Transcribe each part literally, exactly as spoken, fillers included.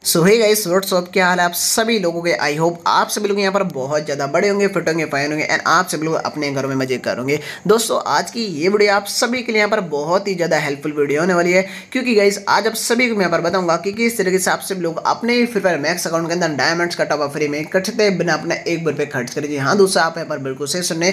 सो hey guys what's up, क्या हाल है आप सभी लोगों के। आई होप आप सभी लोग यहाँ पर बहुत ज़्यादा बड़े होंगे, फिट होंगे, फाइन होंगे एंड आप सभी लोग अपने घरों में मजे करोगे। दोस्तों आज की ये वीडियो आप सभी के लिए यहाँ पर बहुत ही ज़्यादा हेल्पफुल वीडियो होने वाली है, क्योंकि गाइस आज आप सभी को मैं यहाँ पर बताऊंगा कि किस तरीके से आप सभी लोग अपने फ्री फायर मैक्स अकाउंट के अंदर डायमंड्स का टॉप अप फ्री में कर सकते हैं बिना अपना एक रुपये खर्च करें। जी हाँ दोस्तों, आप यहाँ पर बिल्कुल सही सुनने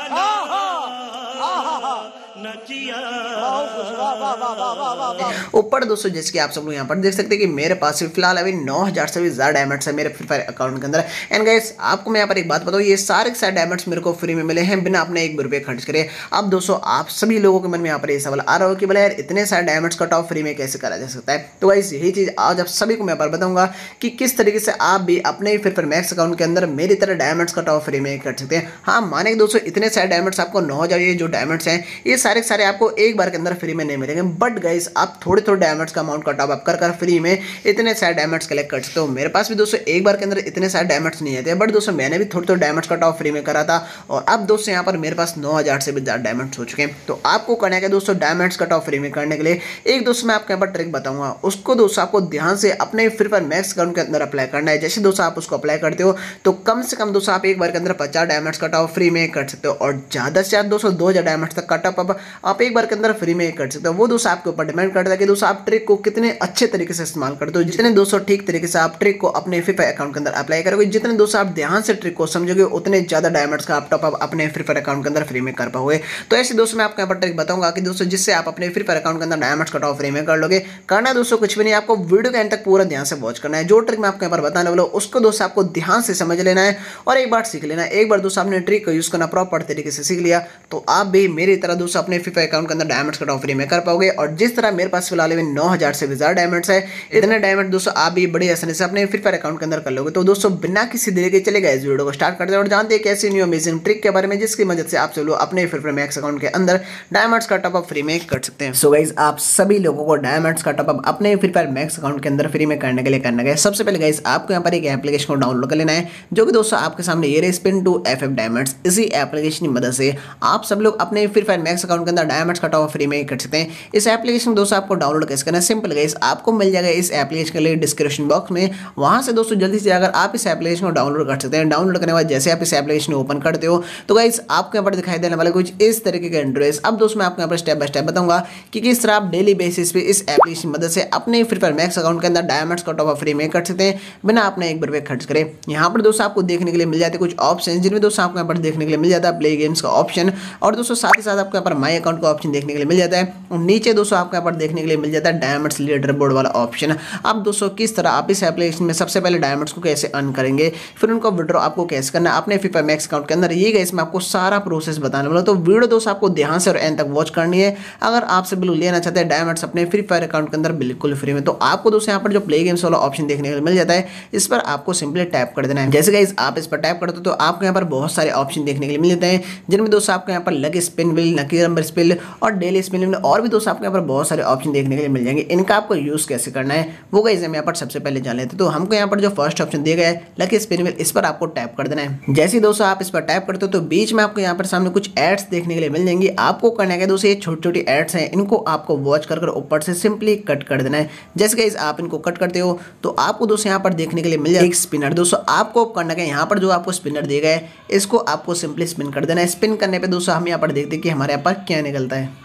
ऊपर दोस्तों जैसे कि आप सब लोग यहाँ पर देख सकते हैं कि मेरे पास फिलहाल अभी नौ हजार से भी ज्यादा डायमंड्स है मेरे फ्री फायर अकाउंट के अंदर। एंड गाइस आपको मैं यहाँ पर एक बात बताऊँ, ये सारे के सारे डायमंड्स मेरे को फ्री में मिले हैं बिना अपने एक रुपये खर्च करे। अब दोस्तों आप सभी लोगों के मन में यहाँ पर ये सवाल आ रहा हो कि बोले यार इतने सारे डायमंड्स का टॉप फ्री में कैसे करा जा सकता है। तो गाइस यही चीज आज आप सभी को मैं यहाँ पर बताऊंगा कि किस तरीके से आप भी अपने फ्री फायर मैक्स अकाउंट के अंदर मेरी तरह डायमंड्स का टॉप फ्री में कर सकते हैं। हाँ माने कि दोस्तों इतने सारे डायमंड्स आपको नौ हजार ये जो डायमंड्स हैं ये सारे सारे आपको एक बार के अंदर फ्री में नहीं मिलेंगे, बट गाइस आप थोड़े थोड़े डायमंड्स का अमाउंट का टॉप अप कर कर फ्री में इतने सारे डायमंड्स कलेक्ट कर सकते हो। मेरे पास भी दोस्तों एक बार के अंदर इतने सारे डायमंड्स नहीं आते, बट दोस्तों मैंने भी थोड़े थोड़े डायमंड्स का टॉप फ्री में करा था और अब दोस्तों यहाँ पर मेरे पास नौ हजार से भी ज्यादा डायमंड्स हो चुके हैं। तो आपको करना है दोस्तों डायमंड्स का टॉप फ्री में करने के लिए एक दोस्तों मैं आपके यहाँ पर ट्रिक बताऊंगा, उसको दोस्तों आपको ध्यान से अपने फ्री फायर मैक्स अकाउंट के अंदर अप्लाई करना है। जैसे दोस्तों आप उसको अप्लाई करते हो तो कम से कम दोस्तों आप एक बार के अंदर पचास डायमंड्स का टॉप फ्री में कर सकते हो और ज्यादा से ज्यादा दोस्तों दो हजार डायमंड्स तक का टॉप अप आप एक बार के अंदर फ्री में कर सकते हो। वो दोस्तों आपके ऊपर डिपेंड करता है कि दोस्तों आप ट्रिक को कितने अच्छे तरीके से इस्तेमाल करते हो। जितने दोस्तों ठीक तरीके से आप ट्रिक को अपने फ्री फायर अकाउंट के अंदर अप्लाई करोगे, जितने दोस्तों आप ध्यान से ट्रिक को समझोगे, उतने ज्यादा डायमंड्स का आप टॉप अप अपने फ्री फायर अकाउंट के अंदर फ्री में कर पाओगे। तो ऐसे दोस्तों मैं आपको यहाँ पर ट्रिक बताऊंगा कि दोस्तों जिससे आप अपने फ्री फायर अकाउंट के अंदर डायमंड्स का टॉप फ्री में कर लोगे। करना दोस्तों कुछ भी नहीं, आपको वीडियो के एंड तक पूरा ध्यान से वॉच करना है। जो ट्रिक मैं आपको यहाँ पर बताने वाला हूँ उसको दोस्तों आपको ध्यान से समझ लेना है और एक बार सीख लेना है। एक बार दोस्तों आपने ट्रिक को यूज करना प्रॉपर तरीके से सीख लिया तो आप भी मेरी तरह दोस्तों अपने फ्री फायर अकाउंट के अंदर डायमंड्स का टॉप फ्री में कर पाओगे। और जिस तरह मेरे पास फिलहाल नौ हजार से भी ज्यादा डायमंड्स है, इतने डायमंड दोस्तों आप भी बड़ी आसानी से अपने फ्री फायर अकाउंट के अंदर कर लोगे। तो दोस्तों बिना किसी देरी के चलेगा इस वीडियो को स्टार्ट करते हैं और जानते हैं कैसी न्यू अमेजिंग ट्रिक के बारे में जिसकी मदद से आप सब लोग अपने फ्री फायर मैक्स अकाउंट के अंदर डायमंड्स का टॉप अप फ्री में कर सकते हैं। सो गाइस आप सभी लोगों को डायमंड्स का टॉप अप अपने फ्री फायर मैक्स अकाउंट के अंदर फ्री में करने के लिए करना है। सबसे पहले गाइस आपको यहाँ पर एक एप्लीकेशन को डाउनलोड कर लेना है जो कि दोस्तों आपके सामने ये spin to F F diamonds. इसी एप्लीकेशन की मदद से आप सब लोग अपने फ्री फायर मैक्स अकाउंट के अंदर डायमंड्स का टॉप अप फ्री में कर सकते हैं। इस एप्लीकेशन दोस्तों आपको डाउनलोड कैसे करना है, सिंपल गाइस आपको मिल जाएगा इस एप्लीकेशन के लिए डिस्क्रिप्शन बॉक्स में। वहां से दोस्तों जल्दी से अगर आप इस एप्लीकेशन को डाउनलोड कर सकते हैं। डाउनलोड करने के बाद जैसे आप इस एप्लीकेशन को ओपन करते हो तो गाइस आपको यहाँ पर दिखाई देने वाला कुछ इस तरीके का इंटरफेस। अब दोस्तों मैं आपको यहाँ पर स्टेप बाय स्टेप बताऊंगा कि किस तरह आप डेली बेसिस पे इस एप्लीकेशन की मदद से अपने फ्री फायर मैक्स अकाउंट के अंदर डायमंड्स का टॉप अप फ्री में कर सकते हैं बिना अपने एक रुपये खर्च करें। यहाँ पर दोस्तों आपको देखने के लिए मिल जाते हैं कुछ ऑप्शन, जिनमें दोस्तों आपको यहाँ पर देखने के लिए मिल जाता है प्ले गेम्स का ऑप्शन और दोस्तों साथ ही साथ आपको यहाँ पर माई अकाउंट का ऑप्शन देखने के लिए मिल जाता है और नीचे दोस्तों आपको यहाँ पर देखने के लिए मिल जाता है डायमंड्स लीडर बोर्ड वाला ऑप्शन। अब दोस्तों किस तरह आप इस एप्लीकेशन में सबसे पहले डायमंड्स को कैसे अर्न करेंगे, फिर उनको विड्रॉ आपको कैसे करना है अपने फ्री फायर मैक्स अकाउंट के अंदर, ये गाइस मैं आपको सारा प्रोसेस बताने वाला हूं। तो वीडियो दोस्तों आपको ध्यान से और एंड तक वॉच करनी है अगर आप सब लोग लेना चाहते हैं डायमंड्स अपने फ्री फायर अकाउंट के अंदर बिल्कुल फ्री में। तो आपको दोस्तों यहाँ पर जो प्ले गेम्स वाला ऑप्शन देखने के लिए मिल जाता है इस पर आपको सिंपली टैप कर देना है। जैसे गाइस आप इस पर टैप करते हो तो आपको यहाँ पर बहुत सारे ऑप्शन देखने के लिए मिल जाते हैं, जिनमें दोस्तों आपको यहाँ पर lucky spin wheel, lucky number spin और डेली स्पिन व्हील और भी दोस्तों आपको यहाँ पर बहुत सारे ऑप्शन देखने के लिए मिल जाएंगे। इनका आपको यूज कैसे करना है वो गाइस हम यहाँ पर सबसे पहले जान लेते हैं। तो हमको यहाँ पर जो फर्स्ट ऑप्शन दिया गया है लकी स्पिन व्हील, इस पर आपको टैप कर देना है। जैसे दोस्तों आप इस पर टैप करते हो तो बीच में आपको यहाँ पर सामने कुछ एड्स देखने के लिए मिल जाएंगी। आपको करना है दोस्तों ये छोटी छोटी एड्स हैं, इनको आपको वॉच कर ऊपर से सिंपली कट कर देना है। जैसे गाइस आप इनको कट करते हो तो आपको दोस्तों यहाँ पर देखने के लिए मिल जाएगा एक स्पिनर। दोस्तों आपको करना है यहाँ पर जो आपको स्पिनर दिया गया है इसको आपको सिंपली स्पिन कर देना है। स्पिन करने पे दोस्तों हम यहाँ पर देखते हैं कि हमारे यहाँ पर क्या निकलता है।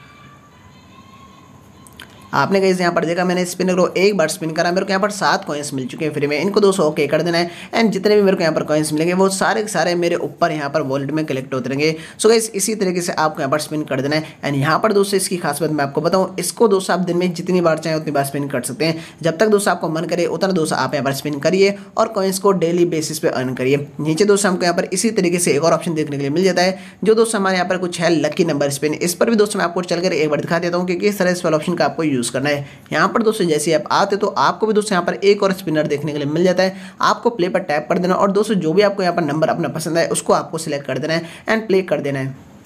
आपने गाइस यहाँ पर देखा मैंने स्पिनर को एक बार स्पिन करा, मेरे को यहाँ पर सात कॉइंस मिल चुके हैं फ्री में। इनको दोस्तों ओके कर देना है एंड जितने भी मेरे को यहाँ पर कॉइंस मिलेंगे वो सारे के सारे मेरे ऊपर यहाँ पर वॉलेट में कलेक्ट होते रहेंगे। सो गाइस इसी तरीके से आपको यहाँ पर स्पिन कर देना है। एंड यहाँ पर दोस्तों इसकी खास बात मैं आपको बताऊँ, इसको दोस्तों आप दिन में जितनी बार चाहें उतनी बार स्पिन कर सकते हैं। जब तक दोस्तों आपको मन करे उतना दोस्तों आप यहाँ पर स्पिन करिए और कॉइंस को डेली बेसिस पे अर्न करिए। नीचे दोस्तों हमको यहाँ पर इसी तरीके से एक और ऑप्शन देखने के लिए मिल जाता है जो दोस्तों हमारे यहाँ पर कुछ है लकी नंबर स्पिन। इस पर भी दोस्तों मैं आपको चलकर एक बार दिखा देता हूँ कि किस तरह इस वाला ऑप्शन का आपको यूज करना है। यहाँ पर दोस्तों जैसे आप आते तो आपको भी दोस्तों यहाँ पर एक और स्पिनर देखने के लिए मिल जाता है। आपको प्ले पर टैप कर देना और दोस्तों जो भी आपको यहाँ पर नंबर अपना पसंद है उसको आपको सिलेक्ट कर देना है एंड प्ले कर देना है।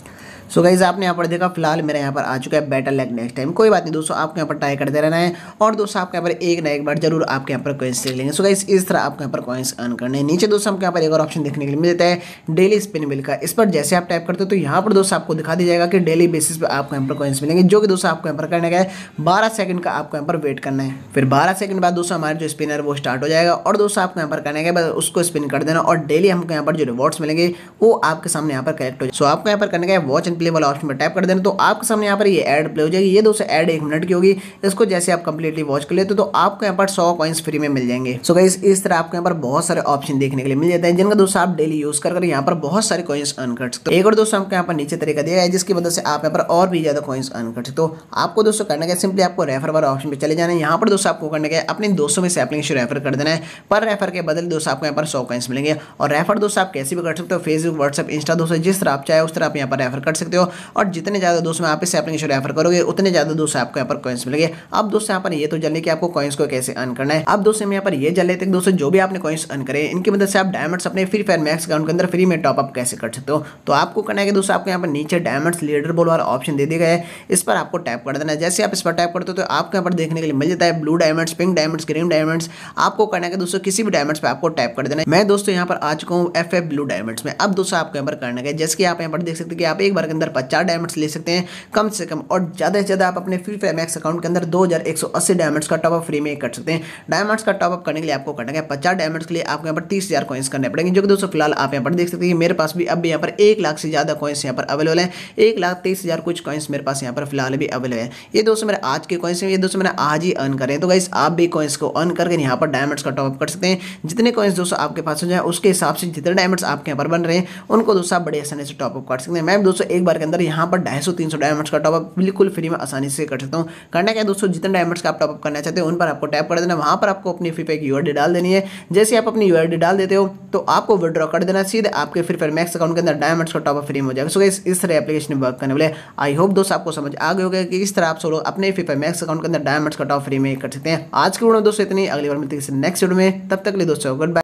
सो गाइस आपने यहाँ पर देखा फिलहाल मेरा यहाँ पर आ चुका है बेटर लैग नेक्स्ट टाइम। कोई बात नहीं दोस्तों, आपको यहाँ पर ट्राई करते रहना है और दोस्तों आपके यहाँ पर एक ना एक बार जरूर आपके यहाँ पर कॉइन्स सीख लेंगे। सो गाइस इस तरह आपको यहाँ पर कॉइन्स अर्न करने हैं। नीचे दोस्तों हमको यहाँ पर एक और ऑप्शन देखने के लिए मिल जाता है डेली स्पिन बिल का। इस पर जैसे आप टाइप करते हो तो यहाँ पर दोस्तों आपको दिखा दिया जाएगा कि डेली बेसिस पर आपको यहाँ पर कॉइन्स मिलेंगे, जो कि दोस्तों आपको यहाँ पर करने का है बारह सेकंड का आपको यहाँ पर वेट करना है। फिर बारह सेकंड बाद दोस्तों हमारे जो स्पिनर वो स्टार्ट हो जाएगा और दोस्तों आपको यहाँ पर करने का है उसको स्पिन कर देना और डेली हमको यहाँ पर जो रिवॉर्ड्स मिलेंगे वो आपके सामने यहाँ पर कलेक्ट हो जाए। सो आपको यहाँ पर करने का है वॉच एंड प्ले वाला ऑप्शन में टैप कर देना, तो आपके सामने यहाँ पर ये ऐड प्ले हो जाएगी। ये दोस्तों ऐड एक मिनट की होगी, इसको जैसे आप कंप्लीटली वॉच कर लेते हो तो आपको यहाँ पर सौ कॉइन्स फ्री में मिल जाएंगे। सो गाइस इस तरह आपको यहाँ पर बहुत सारे ऑप्शन देखने के लिए मिल जाते हैं जिनका दोस्तों आप डेली यूज कर यहाँ पर बहुत सारे कॉइन्स अर्न कर सकते हो। एक और दोस्तों हमको यहाँ पर नीचे तरीका दिया है जिसकी वजह से आप यहाँ पर और भी ज्यादा कॉइन्स अर्न कर सकते हो। आपको दोस्तों करने का सिंपली आपको रेफर वाला ऑप्शन पे चले जाना है। यहाँ पर दोस्तों आपको करने का अपने दोस्तों में से एप्लीकेशन रेफर कर देना है। पर रेफर के बदले दोस्तों आपको यहाँ पर सौ कॉइन्स मिलेंगे और रेफर दोस्तों आप कैसे भी कर सकते हो, फेसबुक व्हाट्सएप इंस्टा दोस्तों जिस तरह आप चाहे उस तरह आप यहाँ पर रेफर कर सकते हो और जितने ज्यादा दोस्तों आप इस एप्लीकेशन रेफर करोगे उतने ज्यादा दोस्तों आपको यहाँ पर कॉइन्स मिलेंगे। अब दोस्तों यहाँ पर ये तो जानिए कि आपको कॉइन्स को कैसे अर्न करना है। अब दोस्तों यहाँ पर ये जान लेते हैं दोस्तों जो भी आपने कॉइन्स अर्न करे इनकी मदद से आप डायमंड्स अपने फ्री फायर मैक्स अकाउंट के अंदर फ्री में टॉप अप कैसे कर सकते हो। तो आपको करना है कि दोस्तों आपको यहाँ पर नीचे डायमंड्स लीडर बोर्ड वाला ऑप्शन दे दिया गया है, इस पर आपको टैप कर देना है। जैसे आप इस पर टैप करते हो तो आपको यहाँ पर देखने के लिए मिल जाता है blue diamonds, pink diamonds, green diamonds. आपको करना है कि दोस्तों किसी भी डायमंड्स पे आपको टैप कर देना है। मैं दोस्तों यहाँ पर आ चुका हूँ एफ एफ ब्लू डायमंड्स में। अब दोस्तों आपको यहाँ पर करना है जैसे कि आप यहाँ पर देख सकते हैं कि आप एक बार के अंदर पचास डायमंड्स ले सकते हैं कम से कम, और ज्यादा से ज्यादा आप अपने फ्री फायर मैक्स अकाउंट के अंदर दो हजार एक सौ अस्सी डायमंड्स का टॉपअप फ्री में कर सकते हैं। डायमंड्स का टॉपअप करने के लिए आपको करना है पचास डायमंड्स के लिए आपको यहाँ पर तीस हजार कॉइन्स करने पड़ेंगे, जो कि दोस्तों फिलहाल आप यहाँ पर देख सकते हैं मेरे पास भी अब भी यहाँ पर एक लाख से ज्यादा कॉइन्स यहाँ पर अवेलेबल है। एक लाख तेईस हजार कुछ कॉइन्स मेरे पास यहाँ पर फिलहाल भी अवेलेबल है। ये दोस्तों मेरे आज के कॉइन्स हैं, ये दोस्तों मैंने आज ही अर्न करे। तो गाइस आप भी कॉइन्स को अर्न करके यहाँ पर डायमंड्स का टॉपअप कर सकते हैं। जितने कॉइन्स दोस्तों आपके पास हो जाए उसके हिसाब से जितने डायमंड्स आपके यहाँ पर बन रहे हैं उनको दोस्तों आप बड़े आसानी से टॉपअप कर सकते हैं। मैं दोस्तों एक बार के अंदर यहाँ पर ढाई सौ तीन सौ डायमंड्स का टॉपअप बिल्कुल फ्री में आसानी से कर सकता हूँ। करना क्या दोस्तों, जितने डायमंड्स का आप टॉपअप करना चाहते हो उन पर आपको टैप कर देना, वहां पर आपको अपनी फ्री फायर की यूआईडी डाल देनी है। जैसे आप अपनी यूआईडी डाल देते हो तो आपको विड्रॉ कर देना, सीधे आपके फ्री फायर मैक्स अकाउंट के अंदर डायमंड्स का टॉपअप फ्री में हो जाएगा। सो गाइस इस तरह एप्लीकेशन वर्क करने वाले। आई होप दोस्तों आपको समझ आ गए होगा कि इस तरह आप सोलो अपने फ्री फायर मैक्स अकाउंट के अंदर डायमंड्स का टॉप फ्री में कर सकते हैं। आज के वीडियो में दोस्तों इतनी, अगली बार मिलते हैं नेक्स्ट वीडियो में, तब तक के लिए दोस्तों गुड बाय।